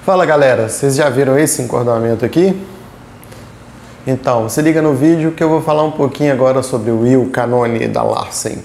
Fala galera, vocês já viram esse encordoamento aqui? Então, se liga no vídeo que eu vou falar um pouquinho agora sobre o Will Canoni da Larsen.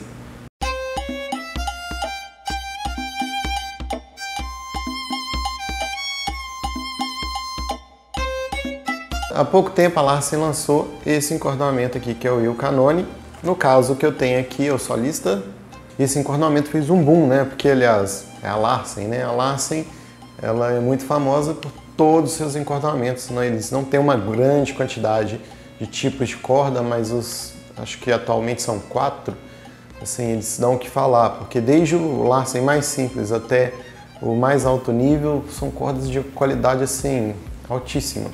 Há pouco tempo a Larsen lançou esse encordoamento aqui, que é o Will Canoni. No caso que eu tenho aqui, o solista, esse encordoamento fez um boom, né? Porque, aliás, é a Larsen, né? A Larsen, ela é muito famosa por todos os seus encordoamentos, né? Eles não têm uma grande quantidade de tipos de corda, mas acho que atualmente são 4. Assim, eles dão o que falar, porque desde o Larsen mais simples até o mais alto nível, são cordas de qualidade, assim, altíssima.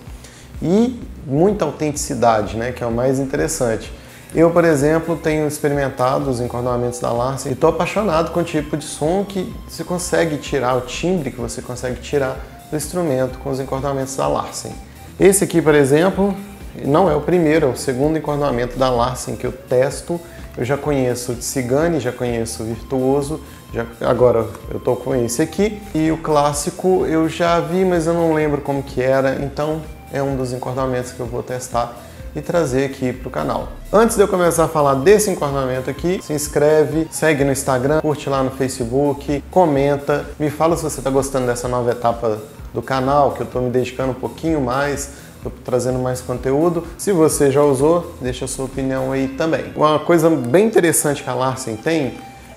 E muita autenticidade, né? Que é o mais interessante. Eu, por exemplo, tenho experimentado os encordoamentos da Larsen e estou apaixonado com o tipo de som que você consegue tirar, o timbre que você consegue tirar do instrumento com os encordoamentos da Larsen. Esse aqui, por exemplo, não é o primeiro, é o segundo encordoamento da Larsen que eu testo. Eu já conheço o Tzigane, já conheço o Virtuoso, agora eu estou com esse aqui. E o clássico eu já vi, mas eu não lembro como que era, então é um dos encordoamentos que eu vou testar e trazer aqui para o canal. Antes de eu começar a falar desse encordoamento aqui, se inscreve, segue no Instagram, curte lá no Facebook, comenta, me fala se você está gostando dessa nova etapa do canal, que eu estou me dedicando um pouquinho mais, estou trazendo mais conteúdo. Se você já usou, deixa a sua opinião aí também. Uma coisa bem interessante que a Larsen tem,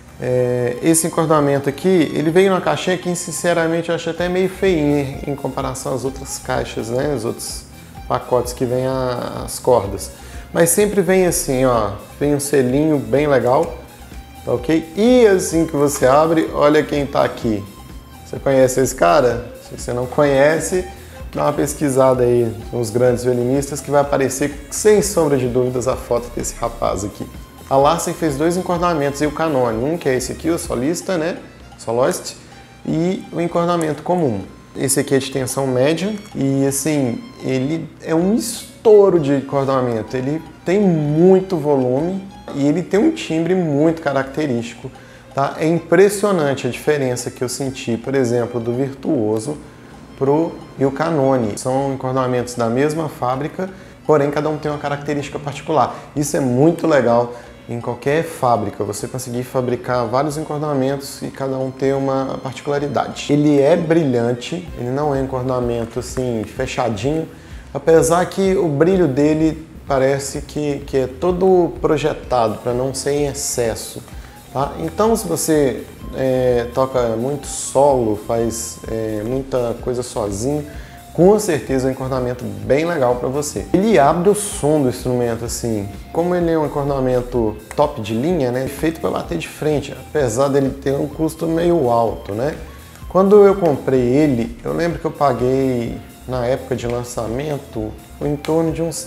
esse encordoamento aqui, ele veio numa caixinha que sinceramente eu acho até meio feinha em comparação às outras caixas, né, os outros pacotes que vem as cordas. Mas sempre vem assim, ó, vem um selinho bem legal, tá ok? E assim que você abre, olha quem tá aqui. Você conhece esse cara? Se você não conhece, dá uma pesquisada aí nos grandes violinistas que vai aparecer, sem sombra de dúvidas, a foto desse rapaz aqui. A Larsen fez 2 encordoamentos e o Canoni, um que é esse aqui, o solista, né, Soloist, e o encordoamento comum. Esse aqui é de tensão média e assim, ele é um estouro de encordoamento, ele tem muito volume e ele tem um timbre muito característico, tá? É impressionante a diferença que eu senti, por exemplo, do Virtuoso pro Will Canoni. São encordoamentos da mesma fábrica, porém cada um tem uma característica particular. Isso é muito legal em qualquer fábrica, você conseguir fabricar vários encordoamentos e cada um ter uma particularidade. Ele é brilhante, ele não é um encordoamento assim fechadinho, apesar que o brilho dele parece que é todo projetado para não ser em excesso, tá? Então se você toca muito solo, faz muita coisa sozinho, com certeza é um encordoamento bem legal para você. Ele abre o som do instrumento assim, como ele é um encordoamento top de linha, né, feito para bater de frente, apesar dele ter um custo meio alto, né. Quando eu comprei ele, eu lembro que eu paguei na época de lançamento em torno de uns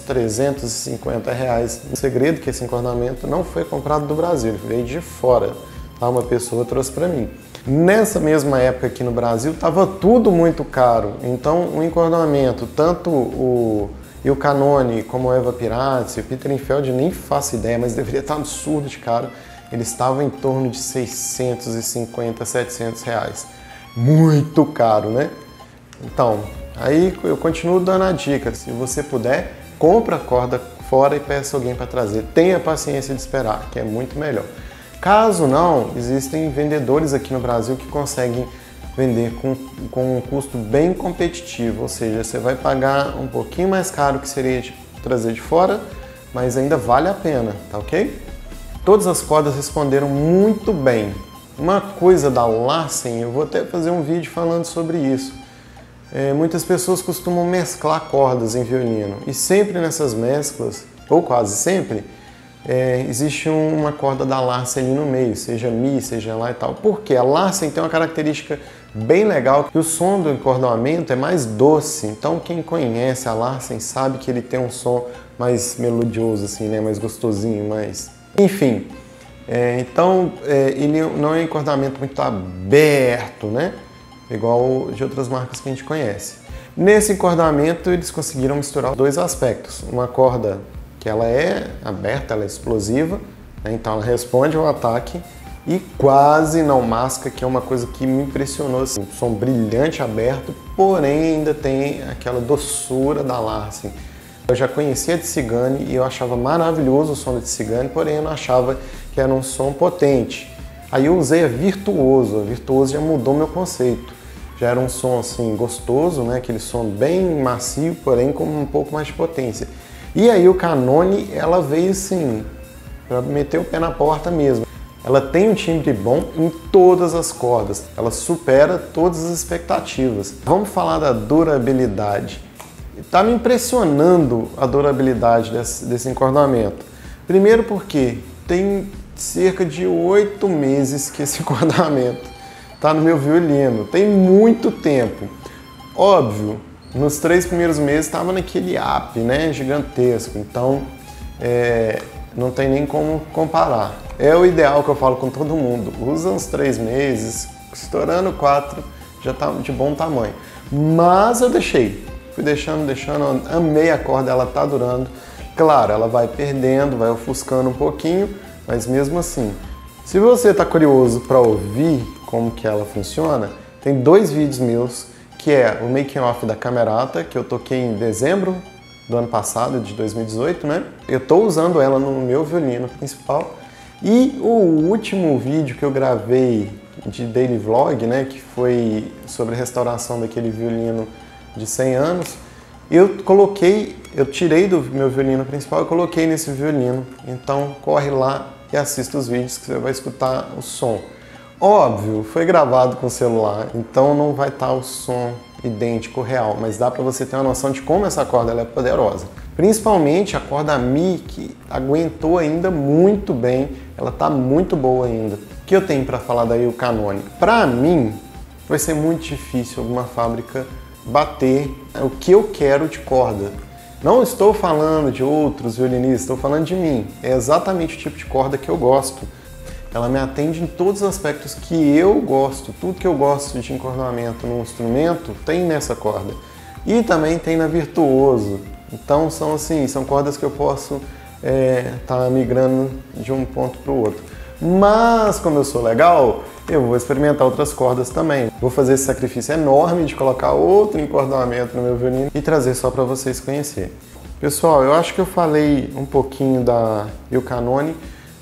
R$350. O segredo é que esse encordoamento não foi comprado do Brasil, ele veio de fora, tá? Uma pessoa trouxe para mim. Nessa mesma época aqui no Brasil, estava tudo muito caro, então o encordoamento, tanto o Canoni como o Eva Pirazzi, o Peter Infeld, nem faço ideia, mas deveria estar absurdo de caro, eles estavam em torno de R$650, R$700. Muito caro, né? Então, aí eu continuo dando a dica, se você puder, compra a corda fora e peça alguém para trazer. Tenha paciência de esperar, que é muito melhor. Caso não, existem vendedores aqui no Brasil que conseguem vender com um custo bem competitivo, ou seja, você vai pagar um pouquinho mais caro que seria de trazer de fora, mas ainda vale a pena, tá ok? Todas as cordas responderam muito bem. Uma coisa da Larsen, eu vou até fazer um vídeo falando sobre isso. Muitas pessoas costumam mesclar cordas em violino e sempre nessas mesclas, ou quase sempre, existe uma corda da Larsen ali no meio, seja Mi, seja Lá e tal. Porque a Larsen tem uma característica bem legal, que o som do encordoamento é mais doce. Então quem conhece a Larsen sabe que ele tem um som mais melodioso, assim, né? Mais gostosinho, mais... Enfim, ele não é um encordoamento muito aberto, né? Igual de outras marcas que a gente conhece. Nesse encordoamento eles conseguiram misturar 2 aspectos. Uma corda que ela é aberta, ela é explosiva, né? Então ela responde ao ataque, e quase não masca, que é uma coisa que me impressionou, assim, um som brilhante aberto, porém ainda tem aquela doçura da Larsen. Eu já conhecia a Tsigane e eu achava maravilhoso o som da Tsigane, porém eu não achava que era um som potente. Aí eu usei a Virtuoso já mudou meu conceito. Já era um som assim gostoso, né? Aquele som bem macio, porém com um pouco mais de potência. E aí o Canone, ela veio assim, para meter o pé na porta mesmo. Ela tem um timbre bom em todas as cordas, ela supera todas as expectativas. Vamos falar da durabilidade. Está me impressionando a durabilidade desse encordoamento. Primeiro porque tem cerca de 8 meses que esse encordoamento está no meu violino, tem muito tempo. Óbvio, nos 3 primeiros meses estava naquele up, né, gigantesco, então não tem nem como comparar. É o ideal que eu falo com todo mundo, usa uns 3 meses, estourando 4, já está de bom tamanho. Mas eu fui deixando, amei a corda, ela tá durando. Claro, ela vai perdendo, vai ofuscando um pouquinho, mas mesmo assim, se você está curioso para ouvir como que ela funciona, tem 2 vídeos meus, que é o making off da Camerata, que eu toquei em dezembro do ano passado, de 2018, né? Eu tô usando ela no meu violino principal. E o último vídeo que eu gravei de daily vlog, né, que foi sobre a restauração daquele violino de 100 anos, eu tirei do meu violino principal e coloquei nesse violino. Então corre lá e assista os vídeos que você vai escutar o som. Óbvio, foi gravado com o celular, então não vai estar o som idêntico real, mas dá para você ter uma noção de como essa corda ela é poderosa. Principalmente a corda Mi, que aguentou ainda muito bem, ela está muito boa ainda. O que eu tenho para falar daí o Canone? Para mim, vai ser muito difícil alguma fábrica bater o que eu quero de corda. Não estou falando de outros violinistas, estou falando de mim. É exatamente o tipo de corda que eu gosto. Ela me atende em todos os aspectos que eu gosto. Tudo que eu gosto de encordoamento no instrumento tem nessa corda. E também tem na Virtuoso. Então são cordas que eu posso tá migrando de um ponto para o outro. Mas como eu sou legal, eu vou experimentar outras cordas também. Vou fazer esse sacrifício enorme de colocar outro encordoamento no meu violino e trazer só para vocês conhecerem. Pessoal, eu acho que eu falei um pouquinho da Canone,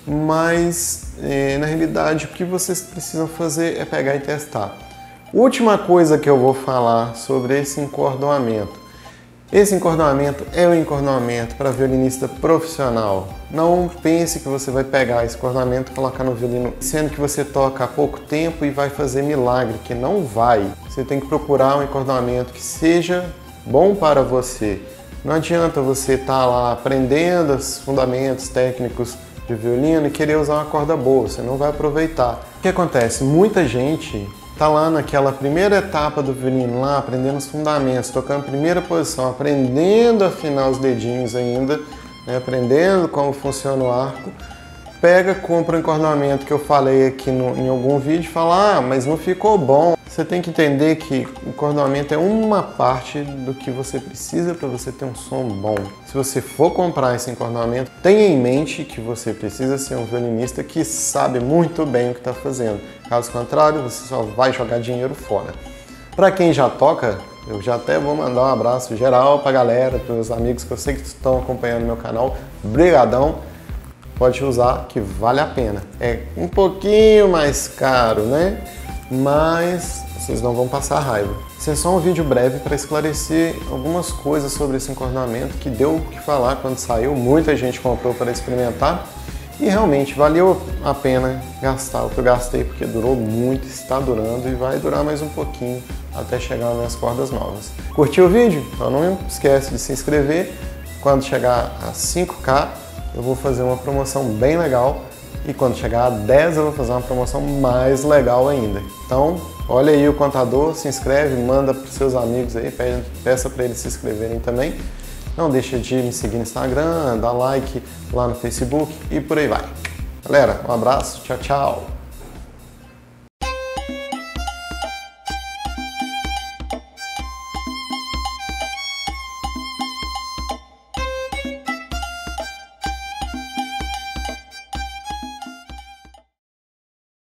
mas na realidade o que vocês precisam fazer é pegar e testar. Última coisa que eu vou falar sobre esse encordoamento. Esse encordoamento é um encordoamento para violinista profissional. Não pense que você vai pegar esse encordoamento e colocar no violino, sendo que você toca há pouco tempo e vai fazer milagre, que não vai. Você tem que procurar um encordoamento que seja bom para você. Não adianta você estar lá aprendendo os fundamentos técnicos de violino e querer usar uma corda boa, você não vai aproveitar. O que acontece? Muita gente tá lá naquela primeira etapa do violino, lá aprendendo os fundamentos, tocando primeira posição, aprendendo a afinar os dedinhos ainda, né, aprendendo como funciona o arco, compra um encordoamento que eu falei aqui em algum vídeo e fala, mas não ficou bom. Você tem que entender que o encordoamento é uma parte do que você precisa para você ter um som bom. Se você for comprar esse encordoamento, tenha em mente que você precisa ser um violinista que sabe muito bem o que está fazendo. Caso contrário, você só vai jogar dinheiro fora. Para quem já toca, eu já até vou mandar um abraço geral para a galera, para os amigos que eu sei que estão acompanhando meu canal. Brigadão! Pode usar que vale a pena. É um pouquinho mais caro, né? Mas vocês não vão passar raiva. Esse é só um vídeo breve para esclarecer algumas coisas sobre esse encordoamento que deu o que falar quando saiu. Muita gente comprou para experimentar e realmente valeu a pena gastar o que eu gastei, porque durou muito, está durando e vai durar mais um pouquinho até chegar nas minhas cordas novas. Curtiu o vídeo? Então não esquece de se inscrever. Quando chegar a 5K, eu vou fazer uma promoção bem legal. E quando chegar a 10 eu vou fazer uma promoção mais legal ainda. Então, olha aí o contador, se inscreve, manda para os seus amigos aí, peça para eles se inscreverem também. Não deixa de me seguir no Instagram, dar like lá no Facebook e por aí vai. Galera, um abraço, tchau, tchau!